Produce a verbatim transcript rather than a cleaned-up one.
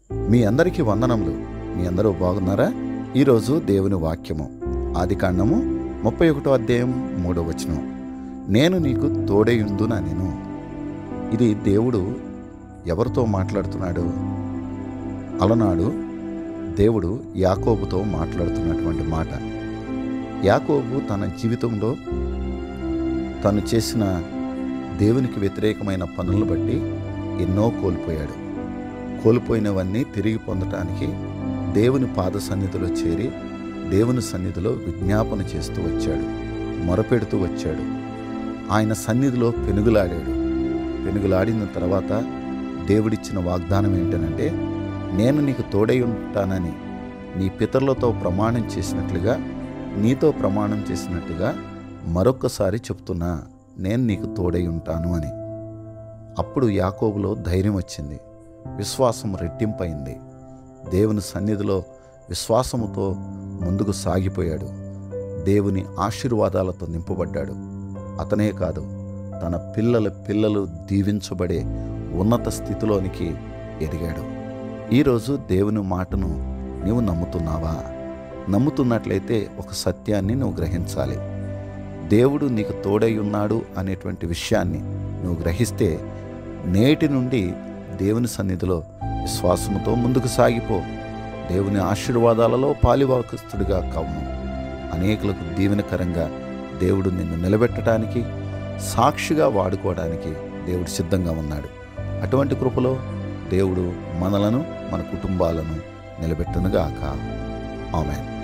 మీ అందరికీ వందనములు. మీ అందరూ బాగున్నారా? ఈరోజు దేవుని వాక్యము ఆదికాండము ముప్పై ఒకటో అధ్యాయం మూడో వచనం. నేను నీకు తోడేయుందునా నేను. ఇది దేవుడు ఎవరితో మాట్లాడుతున్నాడు? అలనాడు దేవుడు యాకోబుతో మాట్లాడుతున్నటువంటి మాట. యాకోబు తన జీవితంలో తను చేసిన దేవునికి వ్యతిరేకమైన పనులను బట్టి ఎన్నో కోల్పోయాడు. కోల్పోయినవన్నీ తిరిగి పొందటానికి దేవుని పాద సన్నిధిలో చేరి దేవుని సన్నిధిలో విజ్ఞాపన చేస్తూ వచ్చాడు, మొరపెడుతూ వచ్చాడు. ఆయన సన్నిధిలో పెనుగులాడాడు. పెనుగులాడిన తర్వాత దేవుడిచ్చిన వాగ్దానం ఏంటనంటే, నేను నీకు తోడై ఉంటానని నీ పితరులతో ప్రమాణం చేసినట్లుగా, నీతో ప్రమాణం చేసినట్టుగా మరొక్కసారి చెప్తున్నా, నేను నీకు తోడై ఉంటాను అని. అప్పుడు యాకోబులో ధైర్యం వచ్చింది, విశ్వాసం రెట్టింపైంది. దేవుని సన్నిధిలో విశ్వాసముతో ముందుకు సాగిపోయాడు. దేవుని ఆశీర్వాదాలతో నింపబడ్డాడు. అతనే కాదు, తన పిల్లల పిల్లలు దీవించబడే ఉన్నత స్థితిలోనికి ఎదిగాడు. ఈరోజు దేవుని మాటను నీవు నమ్ముతున్నావా? నమ్ముతున్నట్లయితే ఒక సత్యాన్ని నువ్వు గ్రహించాలి. దేవుడు నీకు తోడై ఉన్నాడు అనేటువంటి విషయాన్ని నువ్వు గ్రహిస్తే, నేటి నుండి దేవుని సన్నిధిలో విశ్వాసముతో ముందుకు సాగిపో. దేవుని ఆశీర్వాదాలలో పాలివాకస్తుడిగా కమ్ము. అనేకులకు దీవెనకరంగా దేవుడు నిన్ను నిలబెట్టడానికి, సాక్షిగా వాడుకోవడానికి దేవుడు సిద్ధంగా ఉన్నాడు. అటువంటి కృపలో దేవుడు మనలను, మన కుటుంబాలను నిలబెట్టునుగాక. ఆమేన్.